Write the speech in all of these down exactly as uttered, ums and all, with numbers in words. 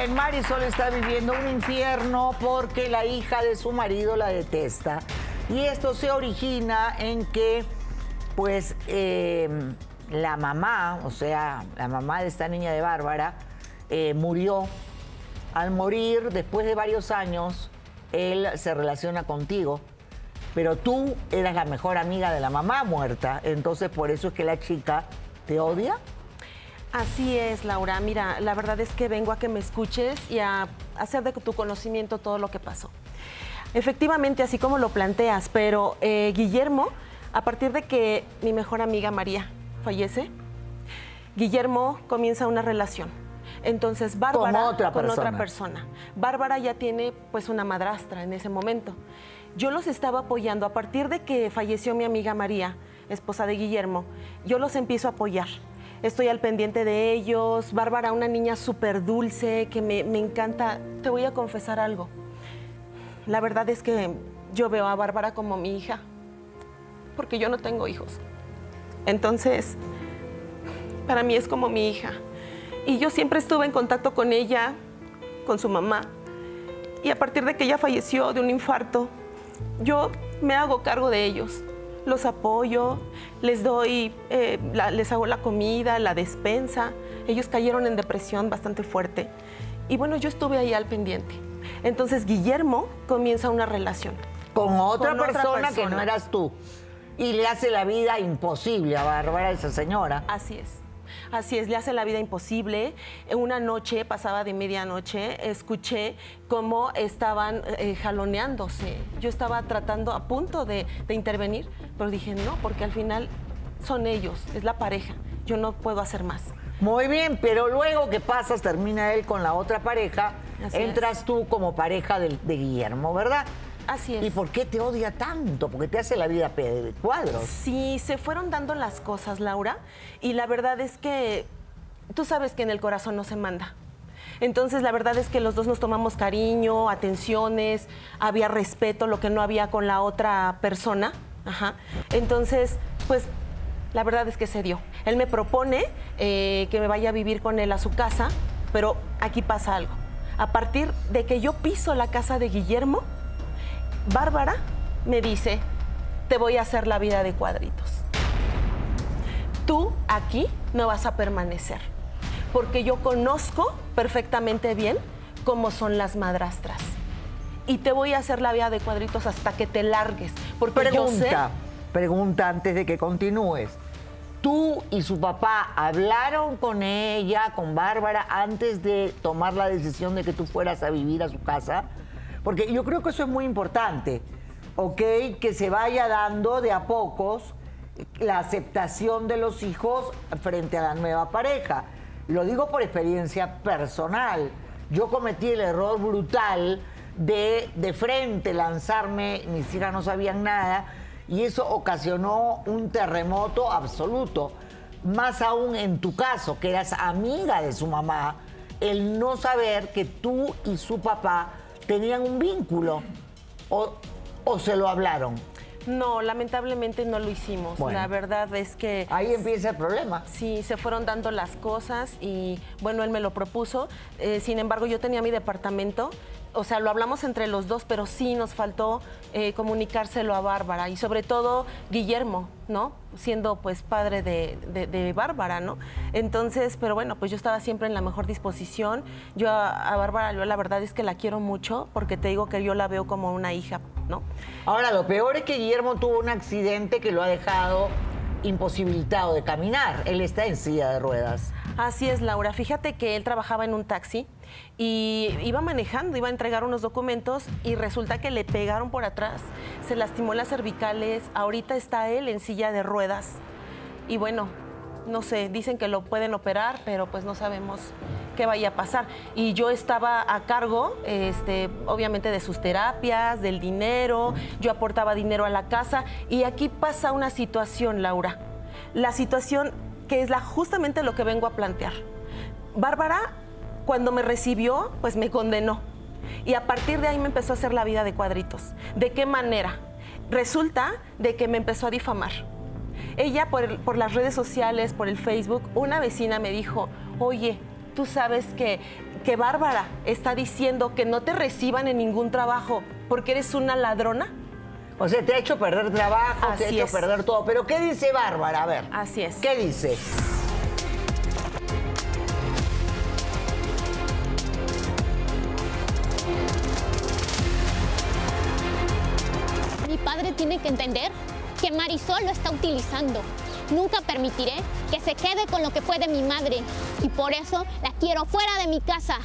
bien, Marisol está viviendo un infierno porque la hija de su marido la detesta. Y esto se origina en que, pues, eh, la mamá, o sea, la mamá de esta niña de Bárbara, eh, murió. Al morir, después de varios años, él se relaciona contigo, pero tú eras la mejor amiga de la mamá muerta, entonces por eso es que la chica te odia. Así es, Laura. Mira, la verdad es que vengo a que me escuches y a hacer de tu conocimiento todo lo que pasó. Efectivamente, así como lo planteas, pero eh, Guillermo, a partir de que mi mejor amiga María fallece, Guillermo comienza una relación. Entonces, Bárbara con otra con persona. otra persona. Bárbara ya tiene pues una madrastra en ese momento. Yo los estaba apoyando. A partir de que falleció mi amiga María, esposa de Guillermo, yo los empiezo a apoyar. Estoy al pendiente de ellos. Bárbara, una niña súper dulce, que me, me encanta. Te voy a confesar algo. La verdad es que yo veo a Bárbara como mi hija, porque yo no tengo hijos. Entonces, para mí es como mi hija. Y yo siempre estuve en contacto con ella, con su mamá. Y a partir de que ella falleció de un infarto, yo me hago cargo de ellos. Los apoyo, les doy, eh, la, les hago la comida, la despensa. Ellos cayeron en depresión bastante fuerte. Y bueno, yo estuve ahí al pendiente. Entonces Guillermo comienza una relación. Con otra, con persona, otra persona que no eras tú. Y le hace la vida imposible a Bárbara, esa señora. Así es. Así es, le hace la vida imposible. Una noche, pasaba de medianoche, escuché cómo estaban eh, jaloneándose. Yo estaba tratando, a punto de, de intervenir, pero dije no, porque al final son ellos, es la pareja. Yo no puedo hacer más. Muy bien, pero luego que pasas, termina él con la otra pareja, Así entras es. tú como pareja de, de Guillermo, ¿verdad? Así es. ¿Y por qué te odia tanto? Porque te hace la vida de cuadros. Sí, se fueron dando las cosas, Laura, y la verdad es que tú sabes que en el corazón no se manda. Entonces, la verdad es que los dos nos tomamos cariño, atenciones, había respeto, lo que no había con la otra persona. Ajá. Entonces, pues, la verdad es que se dio. Él me propone eh, que me vaya a vivir con él a su casa, pero aquí pasa algo. A partir de que yo piso la casa de Guillermo, Bárbara me dice, te voy a hacer la vida de cuadritos. Tú aquí no vas a permanecer, porque yo conozco perfectamente bien cómo son las madrastras. Y te voy a hacer la vida de cuadritos hasta que te largues, porque Pregunta, yo sé... pregunta antes de que continúes. ¿Tú y su papá hablaron con ella, con Bárbara, antes de tomar la decisión de que tú fueras a vivir a su casa? Porque yo creo que eso es muy importante, ¿ok? Que se vaya dando de a pocos la aceptación de los hijos frente a la nueva pareja. Lo digo por experiencia personal. Yo cometí el error brutal de de frente lanzarme, mis hijas no sabían nada, y eso ocasionó un terremoto absoluto. Más aún en tu caso, que eras amiga de su mamá, el no saber que tú y su papá tenían un vínculo, o, o se lo hablaron. No, lamentablemente no lo hicimos. Bueno, la verdad es que... ahí empieza el problema. Sí, se fueron dando las cosas y bueno, él me lo propuso. Eh, sin embargo, yo tenía mi departamento. O sea, lo hablamos entre los dos, pero sí nos faltó eh, comunicárselo a Bárbara y sobre todo Guillermo, ¿no? Siendo pues padre de, de, de Bárbara, ¿no? Entonces, pero bueno, pues yo estaba siempre en la mejor disposición. Yo a, a Bárbara, yo la verdad es que la quiero mucho porque te digo que yo la veo como una hija, ¿no? Ahora, lo peor es que Guillermo tuvo un accidente que lo ha dejado imposibilitado de caminar. Él está en silla de ruedas. Así es, Laura. Fíjate que él trabajaba en un taxi y iba manejando, iba a entregar unos documentos y resulta que le pegaron por atrás, se lastimó las cervicales, ahorita está él en silla de ruedas y bueno, no sé, dicen que lo pueden operar, pero pues no sabemos qué vaya a pasar. Y yo estaba a cargo, este, obviamente, de sus terapias, del dinero, yo aportaba dinero a la casa y aquí pasa una situación, Laura, la situación que es la, justamente lo que vengo a plantear. Bárbara, cuando me recibió, pues me condenó. Y a partir de ahí me empezó a hacer la vida de cuadritos. ¿De qué manera? Resulta de que me empezó a difamar. Ella, por, el, por las redes sociales, por el Facebook, una vecina me dijo, oye, tú sabes que que Bárbara está diciendo que no te reciban en ningún trabajo porque eres una ladrona? O sea, te ha hecho perder trabajo, Así te ha hecho es. perder todo. Pero ¿qué dice Bárbara? A ver. Así es. ¿Qué dice? Mi padre tiene que entender que Marisol lo está utilizando. Nunca permitiré que se quede con lo que fue de mi madre. Y por eso la quiero fuera de mi casa.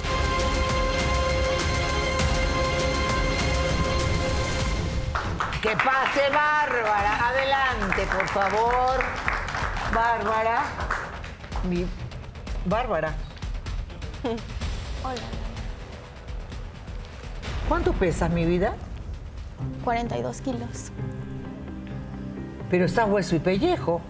Que pase Bárbara. Adelante, por favor. Bárbara. Mi... Bárbara. Hola. ¿Cuánto pesas, mi vida? cuarenta y dos kilos. Pero estás hueso y pellejo.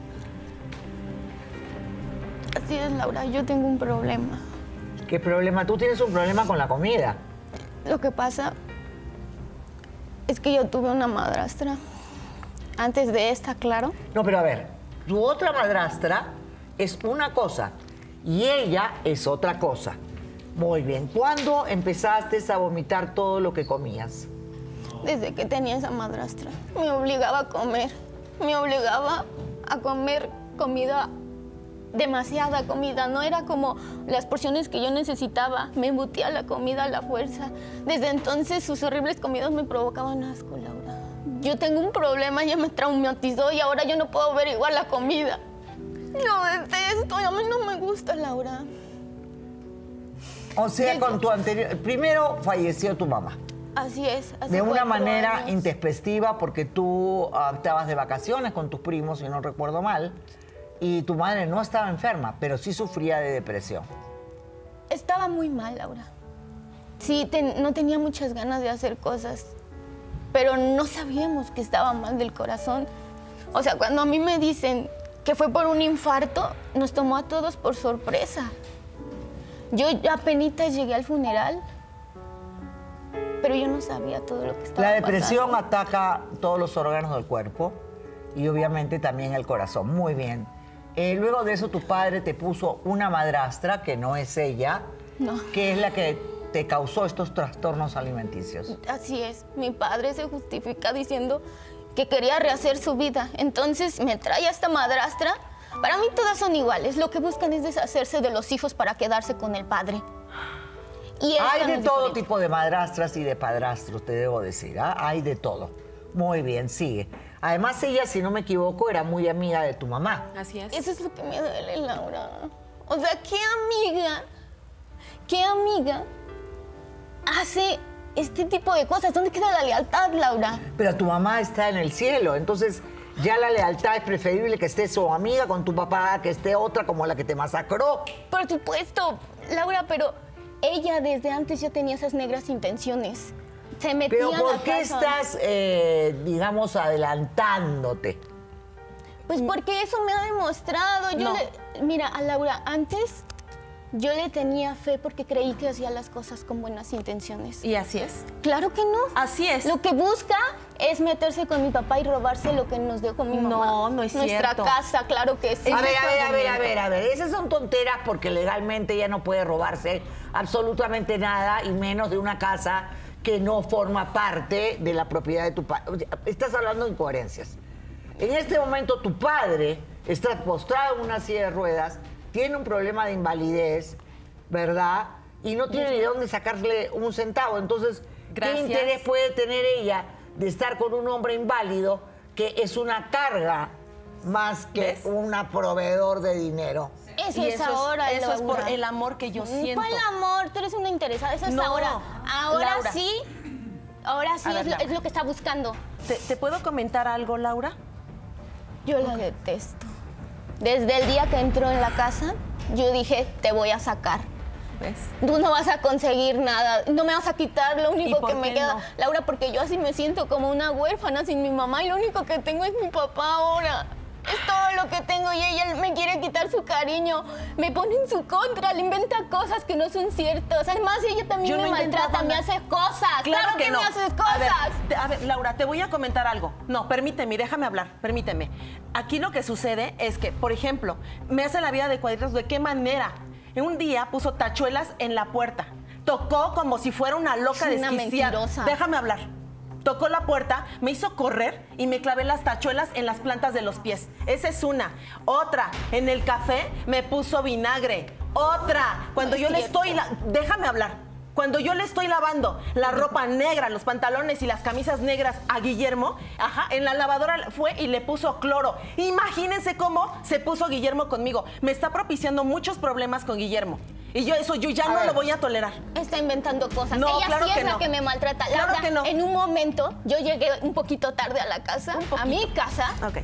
Así es, Laura. Yo tengo un problema. ¿Qué problema? Tú tienes un problema con la comida. Lo que pasa es que yo tuve una madrastra. Antes de esta, claro. No, pero a ver, tu otra madrastra es una cosa y ella es otra cosa. Muy bien. ¿Cuándo empezaste a vomitar todo lo que comías? Desde que tenía esa madrastra. Me obligaba a comer. Me obligaba a comer comida, demasiada comida. No era como las porciones que yo necesitaba. Me embutía la comida a la fuerza. Desde entonces sus horribles comidas me provocaban asco, Laura. Yo tengo un problema, ella me traumatizó y ahora yo no puedo ver igual la comida. Lo detesto, a mí no me gusta, Laura. O sea, Desde- con tu anterior... Primero falleció tu mamá. Así es. hace De una cuatro manera años. intempestiva porque tú ah, estabas de vacaciones con tus primos, si no recuerdo mal, y tu madre no estaba enferma, pero sí sufría de depresión. Estaba muy mal, Laura. Sí, ten- no tenía muchas ganas de hacer cosas, pero no sabíamos que estaba mal del corazón. O sea, cuando a mí me dicen que fue por un infarto, nos tomó a todos por sorpresa. Yo apenas llegué al funeral, pero yo no sabía todo lo que estaba La depresión pasando. ataca todos los órganos del cuerpo y obviamente también el corazón. Muy bien. Eh, luego de eso tu padre te puso una madrastra, que no es ella, No. que es la que te causó estos trastornos alimenticios. Así es, mi padre se justifica diciendo que quería rehacer su vida. Entonces me trae a esta madrastra. Para mí todas son iguales. Lo que buscan es deshacerse de los hijos para quedarse con el padre. Y esta Hay no de es todo diferente. tipo de madrastras y de padrastros, te debo decir. ¿Ah? Hay de todo. Muy bien, sigue. Además, ella, si no me equivoco, era muy amiga de tu mamá. Así es. Eso es lo que me duele, Laura. O sea, ¿qué amiga, qué amiga hace este tipo de cosas? ¿Dónde queda la lealtad, Laura? Pero tu mamá está en el cielo, entonces ya la lealtad es preferible que esté su amiga con tu papá, que esté otra como la que te masacró. Por supuesto, Laura, pero ella desde antes ya tenía esas negras intenciones. Se metía Pero a ¿por la qué casa. estás, eh, digamos, adelantándote? Pues porque eso me ha demostrado. Yo No. le- mira, a Laura, antes yo le tenía fe porque creí que hacía las cosas con buenas intenciones. Y así es. Claro que no. Así es. Lo que busca es meterse con mi papá y robarse lo que nos dejó mi mamá. No, no es Nuestra cierto. casa, claro que sí. A ver, es a tu ver, a ver, a argumento. ver, a ver. Esas son tonteras porque legalmente ella no puede robarse absolutamente nada y menos de una casa que no forma parte de la propiedad de tu padre. Estás hablando de incoherencias. En este momento tu padre está postrado en una silla de ruedas, tiene un problema de invalidez, ¿verdad? Y no tiene ni de dónde sacarle un centavo. Entonces, Gracias. ¿qué interés puede tener ella de estar con un hombre inválido que es una carga más que ¿Ves? un proveedor de dinero? Eso Y es ahora, Eso es por Laura. el amor que yo siento. ¿Cuál amor? Tú eres una interesada. Eso es No, ahora. Ahora Laura. sí. Ahora sí A ver, es, lo, Laura. es lo que está buscando. ¿Te, te puedo comentar algo, Laura? Yo la detesto. Desde el día que entró en la casa, yo dije, te voy a sacar. ¿Ves? Tú no vas a conseguir nada, no me vas a quitar lo ¿Y único por que me qué queda. no? Laura, porque yo así me siento como una huérfana sin mi mamá y lo único que tengo es mi papá ahora. Es todo lo que tengo y ella me quiere quitar su cariño. Me pone en su contra, le inventa cosas que no son ciertas. Además, ella también Yo me no inventaba maltrata, me nada. hace cosas. Claro, que, no. me haces A cosas. ver, te- a ver, Laura, te voy a comentar algo. No, permíteme, déjame hablar, permíteme. Aquí lo que sucede es que, por ejemplo, me hace la vida de cuadritos. ¿De qué manera? Un día puso tachuelas en la puerta. Tocó como si fuera una loca Es una desquiciada. mentirosa. Déjame hablar. Tocó la puerta, me hizo correr y me clavé las tachuelas en las plantas de los pies. Esa es una. Otra, en el café me puso vinagre. Otra, cuando No yo es le cierto. estoy... la- Déjame hablar. Cuando yo le estoy lavando la ropa negra, los pantalones y las camisas negras a Guillermo, ajá, en la lavadora fue y le puso cloro. Imagínense cómo se puso Guillermo conmigo. Me está propiciando muchos problemas con Guillermo. Y yo eso yo ya A no ver. lo voy a tolerar. Está inventando cosas. No, Ella claro sí que es la no. que me maltrata. Claro Laura, que no. En un momento, yo llegué un poquito tarde a la casa, Un poquito. a mi casa, Ok.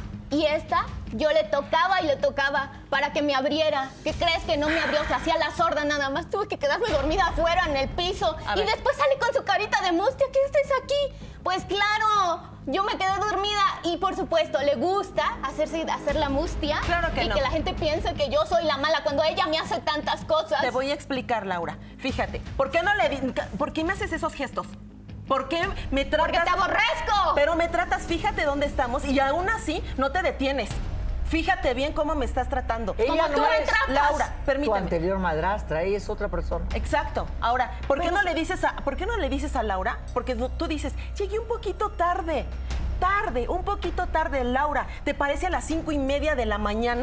y esta, yo le tocaba y le tocaba para que me abriera. ¿Qué crees que no me abrió? Se hacía la sorda nada más. Tuve que quedarme dormida afuera en el piso. A Y ver. después sale con su carita de mustia. ¿Qué estés aquí? Pues claro, yo me quedé dormida y por supuesto le gusta hacerse hacer la mustia. Claro que y no. que la gente piense que yo soy la mala cuando ella me hace tantas cosas. Te voy a explicar, Laura. Fíjate, ¿por qué no le di- ¿por qué me haces esos gestos? ¿Por qué me tratas? Porque te aborrezco. Pero me tratas, fíjate dónde estamos y aún así no te detienes. Fíjate bien cómo me estás tratando. Ella Como tú no me es tratas. Laura, tu permíteme. anterior madrastra, ella es otra persona. Exacto. Ahora, ¿por qué no le dices a, ¿por qué no le dices a Laura? Porque tú tú dices, llegué un poquito tarde. Tarde, un poquito tarde, Laura. ¿Te parece a las cinco y media de la mañana?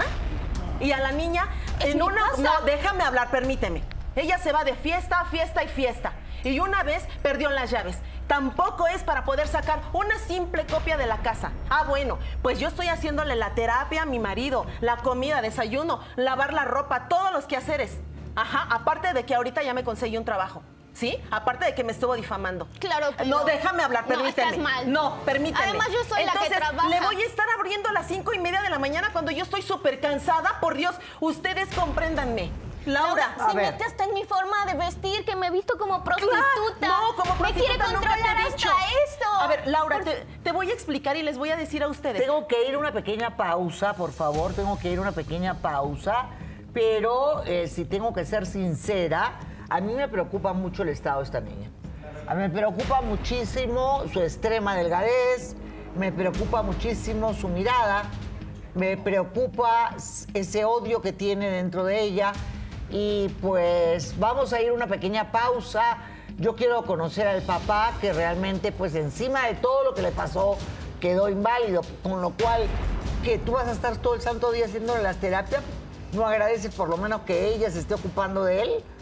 Y a la niña Es en mi una. casa. No, déjame hablar, permíteme. Ella se va de fiesta, fiesta y fiesta. Y una vez perdió las llaves. Tampoco es para poder sacar una simple copia de la casa. Ah, bueno, pues yo estoy haciéndole la terapia a mi marido, la comida, desayuno, lavar la ropa, todos los quehaceres. Ajá, aparte de que ahorita ya me conseguí un trabajo. ¿Sí? Aparte de que me estuvo difamando. Claro que No, no. déjame hablar, No, permíteme. estás mal. No, permíteme. Además, yo soy la que Entonces, trabaja. le voy a estar abriendo a las cinco y media de la mañana cuando yo estoy súper cansada. Por Dios, ustedes compréndanme. Laura, A se ver. mete hasta en mi forma de vestir, que me he visto como prostituta. no, como Me quiere prostituta nunca te controlar he dicho. hasta esto. A ver, Laura, te, te voy a explicar y les voy a decir a ustedes. Tengo que ir a una pequeña pausa, por favor, tengo que ir a una pequeña pausa, pero eh, si tengo que ser sincera, a mí me preocupa mucho el estado de esta niña. A mí me preocupa muchísimo su extrema delgadez, me preocupa muchísimo su mirada, me preocupa ese odio que tiene dentro de ella y pues vamos a ir a una pequeña pausa. Yo quiero conocer al papá que realmente pues encima de todo lo que le pasó quedó inválido, con lo cual que tú vas a estar todo el santo día haciéndole las terapias, no agradece por lo menos que ella se esté ocupando de él.